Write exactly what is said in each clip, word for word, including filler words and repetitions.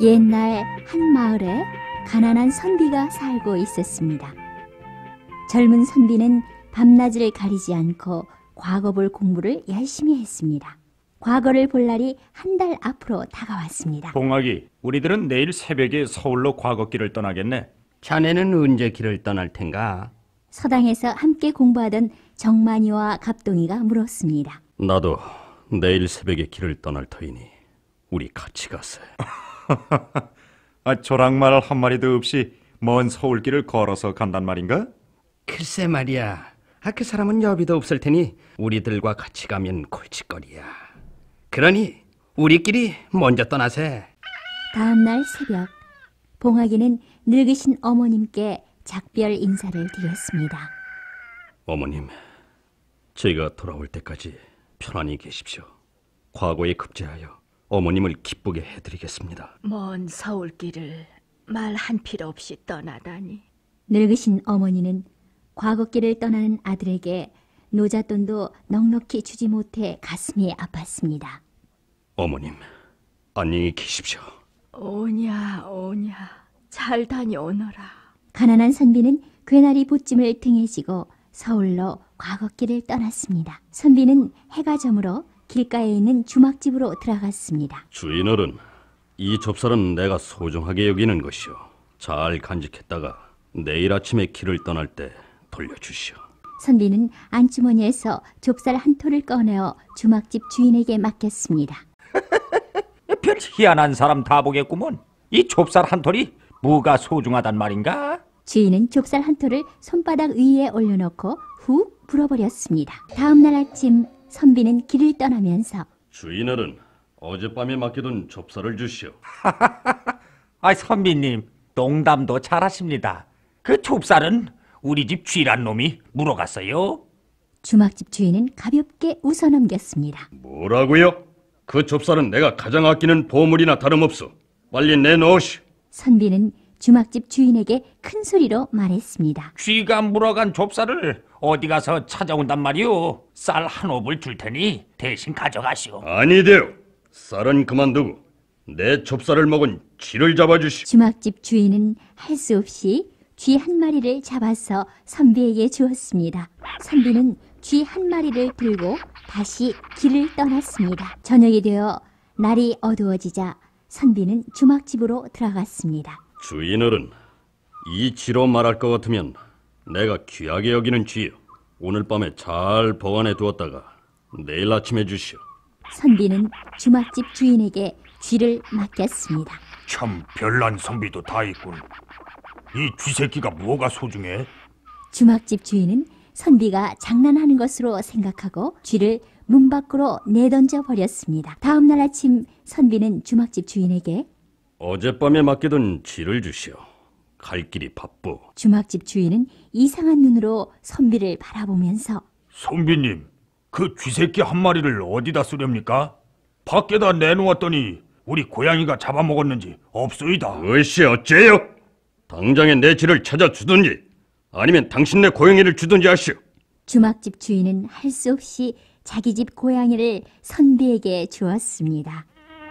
옛날 한 마을에 가난한 선비가 살고 있었습니다. 젊은 선비는 밤낮을 가리지 않고 과거 볼 공부를 열심히 했습니다. 과거를 볼 날이 한 달 앞으로 다가왔습니다. 봉학이, 우리들은 내일 새벽에 서울로 과거길을 떠나겠네. 자네는 언제 길을 떠날 텐가? 서당에서 함께 공부하던 정만이와 갑동이가 물었습니다. 나도 내일 새벽에 길을 떠날 터이니 우리 같이 가세. 아, 조랑말 한 마리도 없이 먼 서울길을 걸어서 간단 말인가? 글쎄 말이야. 아, 그 사람은 여비도 없을 테니 우리들과 같이 가면 골칫거리야. 그러니 우리끼리 먼저 떠나세. 다음 날 새벽, 봉학이는 늙으신 어머님께 작별 인사를 드렸습니다. 어머님, 제가 돌아올 때까지 편안히 계십시오. 과거에 급제하여 어머님을 기쁘게 해드리겠습니다. 먼 서울길을 말 한 필요 없이 떠나다니. 늙으신 어머니는 과거길을 떠나는 아들에게 노잣돈도 넉넉히 주지 못해 가슴이 아팠습니다. 어머님, 안녕히 계십시오. 오냐 오냐 잘 다녀오너라. 가난한 선비는 괴나리 보찜을 등에 지고 서울로 과거길을 떠났습니다. 선비는 해가 저물어 길가에 있는 주막집으로 들어갔습니다. 주인어른, 이 좁쌀은 내가 소중하게 여기는 것이오. 잘 간직했다가 내일 아침에 길을 떠날 때 돌려주시오. 선비는 안주머니에서 좁쌀 한 톨을 꺼내어 주막집 주인에게 맡겼습니다. 별 희한한 사람 다 보겠구먼. 이 좁쌀 한 톨이 뭐가 소중하단 말인가? 주인은 좁쌀 한 톨을 손바닥 위에 올려놓고 훅 불어버렸습니다. 다음 날 아침 선비는 길을 떠나면서 주인어른, 어젯밤에 맡겨둔 좁쌀을 주시오. 아, 선비님, 농담도 잘하십니다. 그 좁쌀은 우리 집 쥐란 놈이 물어갔어요. 주막집 주인은 가볍게 웃어넘겼습니다. 뭐라고요? 그 좁쌀은 내가 가장 아끼는 보물이나 다름없어. 빨리 내놓으시오. 선비는 주막집 주인에게 큰 소리로 말했습니다. 쥐가 물어간 좁쌀을 어디 가서 찾아온단 말이오. 쌀 한 옵을 줄 테니 대신 가져가시오. 아니돼요. 쌀은 그만두고 내 좁쌀을 먹은 쥐를 잡아주시오. 주막집 주인은 할 수 없이 쥐 한 마리를 잡아서 선비에게 주었습니다. 선비는 쥐 한 마리를 들고 다시 길을 떠났습니다. 저녁이 되어 날이 어두워지자 선비는 주막집으로 들어갔습니다. 주인어른, 이 쥐로 말할 것 같으면 내가 귀하게 여기는 쥐요. 오늘 밤에 잘 보관해 두었다가 내일 아침에 주시오. 선비는 주막집 주인에게 쥐를 맡겼습니다. 참 별난 선비도 다 있군. 이 쥐새끼가 뭐가 소중해? 주막집 주인은 선비가 장난하는 것으로 생각하고 쥐를 문 밖으로 내던져 버렸습니다. 다음 날 아침 선비는 주막집 주인에게 어젯밤에 맡겨둔 쥐를 주시오. 갈 길이 바쁘. 주막집 주인은 이상한 눈으로 선비를 바라보면서 선비님, 그 쥐새끼 한 마리를 어디다 쓰렵니까? 밖에다 내놓았더니 우리 고양이가 잡아먹었는지 없소이다. 으쌰, 어째요? 당장에 내 쥐를 찾아주든지 아니면 당신네 고양이를 주든지 하시오. 주막집 주인은 할 수 없이 자기 집 고양이를 선비에게 주었습니다.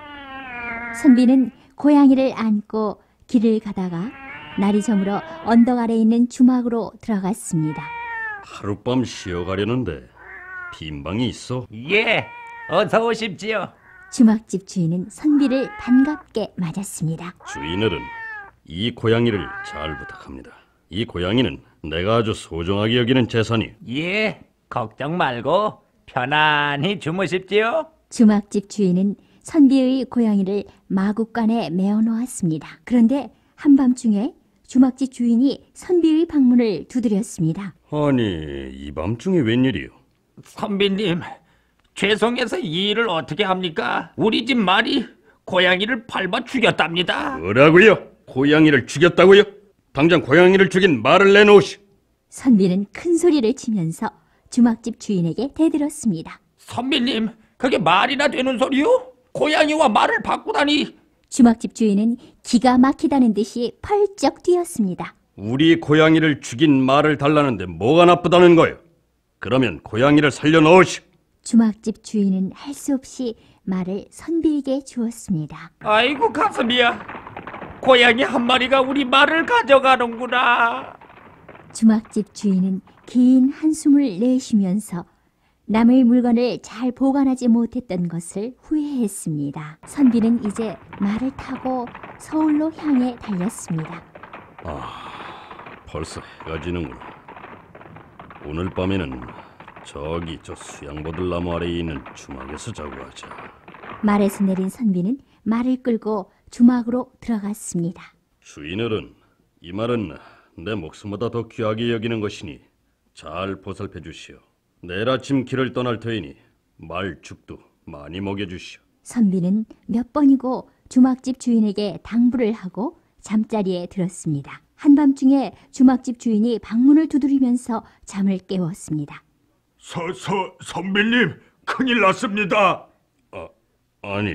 선비는 고양이를 안고 길을 가다가 날이 저물어 언덕 아래 있는 주막으로 들어갔습니다. 하룻밤 쉬어가려는데 빈방이 있어? 예, 어서 오십지요. 주막집 주인은 선비를 반갑게 맞았습니다. 주인어른, 이 고양이를 잘 부탁합니다. 이 고양이는 내가 아주 소중하게 여기는 재산이. 예, 걱정 말고 편안히 주무십지요. 주막집 주인은 선비의 고양이를 마구간에 메어 놓았습니다. 그런데 한밤중에 주막집 주인이 선비의 방문을 두드렸습니다. 아니, 이 밤중에 웬일이요? 선비님, 죄송해서 이 일을 어떻게 합니까? 우리 집 말이 고양이를 밟아 죽였답니다. 뭐라고요? 고양이를 죽였다고요? 당장 고양이를 죽인 말을 내놓으시오. 선비는 큰 소리를 치면서 주막집 주인에게 대들었습니다. 선비님, 그게 말이나 되는 소리요? 고양이와 말을 바꾸다니. 주막집 주인은 기가 막히다는 듯이 펄쩍 뛰었습니다. 우리 고양이를 죽인 말을 달라는데 뭐가 나쁘다는 거예요? 그러면 고양이를 살려 넣으시오. 주막집 주인은 할 수 없이 말을 선비에게 주었습니다. 아이고 가슴이야. 고양이 한 마리가 우리 말을 가져가는구나. 주막집 주인은 긴 한숨을 내쉬면서 남의 물건을 잘 보관하지 못했던 것을 후회했습니다. 선비는 이제 말을 타고 서울로 향해 달렸습니다. 아, 벌써 해가 지는구나. 오늘 밤에는 저기 저 수양보들 나무 아래에 있는 주막에서 자고 하자. 말에서 내린 선비는 말을 끌고 주막으로 들어갔습니다. 주인어른, 이 말은 내 목숨보다 더 귀하게 여기는 것이니 잘 보살펴 주시오. 내일 아침 길을 떠날 터이니 말 죽도 많이 먹여주시오. 선비는 몇 번이고 주막집 주인에게 당부를 하고 잠자리에 들었습니다. 한밤중에 주막집 주인이 방문을 두드리면서 잠을 깨웠습니다. 서, 서, 선비님, 큰일 났습니다. 아, 아니,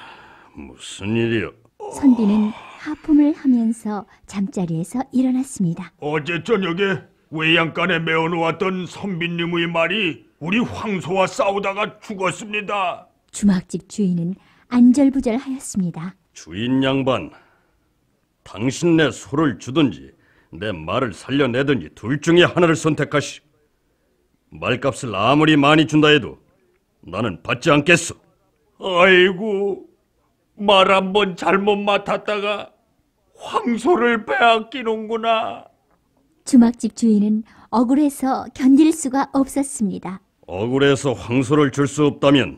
무슨 일이요? 선비는 하품을 하면서 잠자리에서 일어났습니다. 어제 저녁에 외양간에 메어놓았던 선비님의 말이 우리 황소와 싸우다가 죽었습니다. 주막집 주인은 안절부절하였습니다. 주인 양반, 당신 내 소를 주든지 내 말을 살려내든지 둘 중에 하나를 선택하시오. 말값을 아무리 많이 준다 해도 나는 받지 않겠소. 아이고, 말 한 번 잘못 맡았다가 황소를 빼앗기는구나. 주막집 주인은 억울해서 견딜 수가 없었습니다. 억울해서 황소를 줄 수 없다면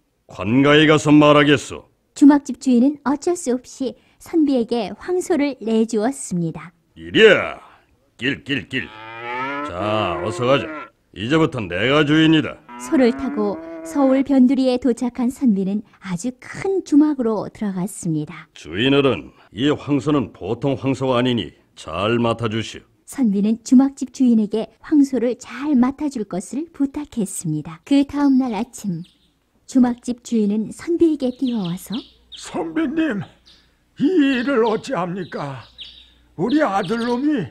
관가에 가서 말하겠소. 주막집 주인은 어쩔 수 없이 선비에게 황소를 내주었습니다. 이리야, 길길길. 자, 어서 가자. 이제부터 내가 주인이다. 소를 타고 서울 변두리에 도착한 선비는 아주 큰 주막으로 들어갔습니다. 주인어른, 이 황소는 보통 황소가 아니니 잘 맡아주시오. 선비는 주막집 주인에게 황소를 잘 맡아줄 것을 부탁했습니다. 그 다음날 아침 주막집 주인은 선비에게 뛰어와서 선비님, 이 일을 어찌합니까? 우리 아들놈이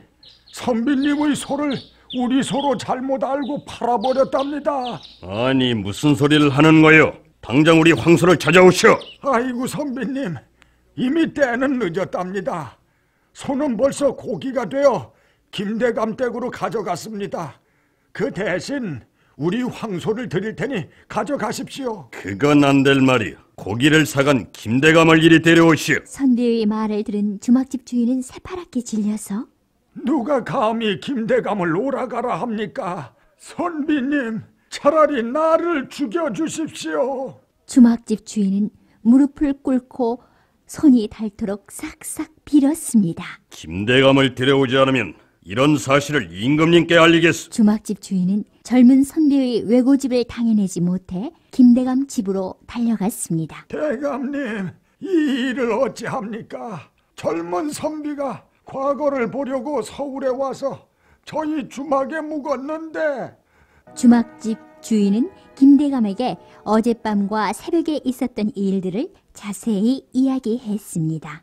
선비님의 소를 우리 소로 잘못 알고 팔아버렸답니다. 아니, 무슨 소리를 하는 거요? 당장 우리 황소를 찾아오시오. 아이고 선비님, 이미 때는 늦었답니다. 소는 벌써 고기가 되어 김대감 댁으로 가져갔습니다. 그 대신 우리 황소를 드릴 테니 가져가십시오. 그건 안 될 말이오. 고기를 사간 김대감을 이리 데려오시오. 선비의 말을 들은 주막집 주인은 새파랗게 질려서 누가 감히 김대감을 오라가라 합니까? 선비님, 차라리 나를 죽여주십시오. 주막집 주인은 무릎을 꿇고 손이 닳도록 싹싹 빌었습니다. 김대감을 데려오지 않으면 이런 사실을 임금님께 알리겠소. 주막집 주인은 젊은 선비의 외고집을 당해내지 못해 김대감 집으로 달려갔습니다. 대감님, 이 일을 어찌합니까? 젊은 선비가 과거를 보려고 서울에 와서 저희 주막에 묵었는데. 주막집 주인은 김대감에게 어젯밤과 새벽에 있었던 일들을 자세히 이야기했습니다.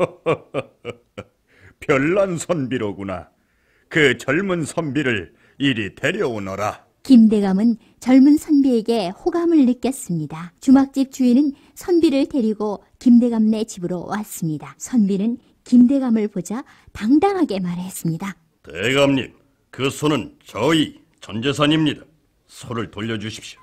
별난 선비로구나. 그 젊은 선비를 이리 데려오너라. 김대감은 젊은 선비에게 호감을 느꼈습니다. 주막집 주인은 선비를 데리고 김대감네 집으로 왔습니다. 선비는 김대감을 보자 당당하게 말했습니다. 대감님, 그 소는 저희 전재산입니다. 소를 돌려주십시오.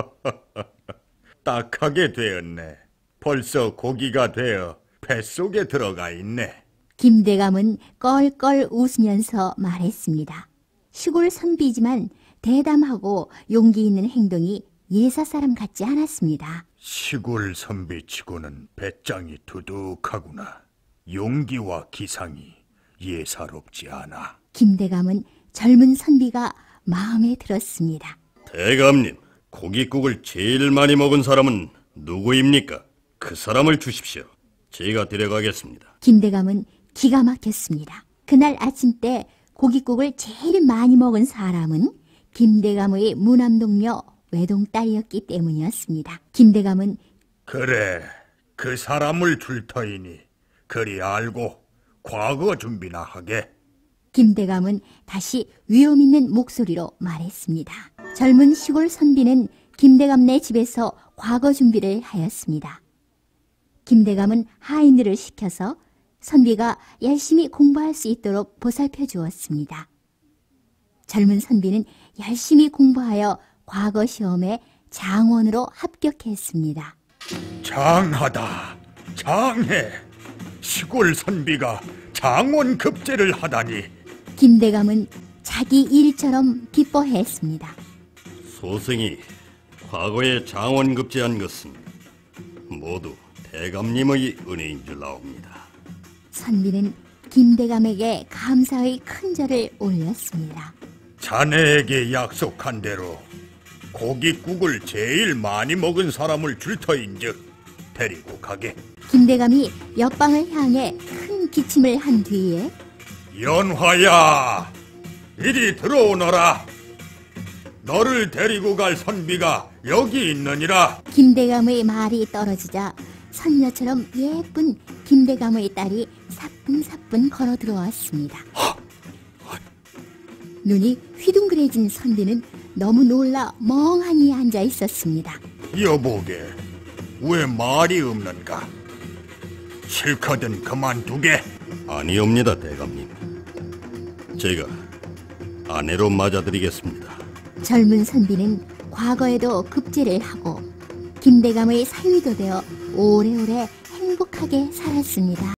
딱하게 되었네. 벌써 고기가 되어 뱃속에 들어가 있네. 김대감은 껄껄 웃으면서 말했습니다. 시골 선비지만 대담하고 용기 있는 행동이 예사 사람 같지 않았습니다. 시골 선비치고는 배짱이 두둑하구나. 용기와 기상이 예사롭지 않아. 김대감은 젊은 선비가 마음에 들었습니다. 대감님, 고깃국을 제일 많이 먹은 사람은 누구입니까? 그 사람을 주십시오. 제가 데려가겠습니다. 김대감은 기가 막혔습니다. 그날 아침 때 고깃국을 제일 많이 먹은 사람은 김대감의 무남동녀 외동딸이었기 때문이었습니다. 김대감은 그래, 그 사람을 줄 터이니 그리 알고 과거 준비나 하게. 김대감은 다시 위험 있는 목소리로 말했습니다. 젊은 시골 선비는 김대감네 집에서 과거 준비를 하였습니다. 김대감은 하인들을 시켜서 선비가 열심히 공부할 수 있도록 보살펴 주었습니다. 젊은 선비는 열심히 공부하여 과거 시험에 장원으로 합격했습니다. 장하다, 장해. 시골 선비가 장원 급제를 하다니. 김대감은 자기 일처럼 기뻐했습니다. 소생이 과거에 장원급제한 것은 모두 대감님의 은혜인 줄 아옵니다. 선비는 김대감에게 감사의 큰 절을 올렸습니다. 자네에게 약속한 대로 고깃국을 제일 많이 먹은 사람을 줄 터인즉 데리고 가게. 김대감이 옆방을 향해 큰 기침을 한 뒤에 연화야, 이리 들어오너라. 너를 데리고 갈 선비가 여기 있느니라. 김대감의 말이 떨어지자 선녀처럼 예쁜 김대감의 딸이 사뿐사뿐 걸어 들어왔습니다. 눈이 휘둥그레진 선비는 너무 놀라 멍하니 앉아 있었습니다. 여보게, 왜 말이 없는가? 실컷은 그만두게. 아니옵니다, 대감님. 제가 아내로 맞아드리겠습니다. 젊은 선비는 과거에도 급제를 하고 김대감의 사위도 되어 오래오래 행복하게 살았습니다.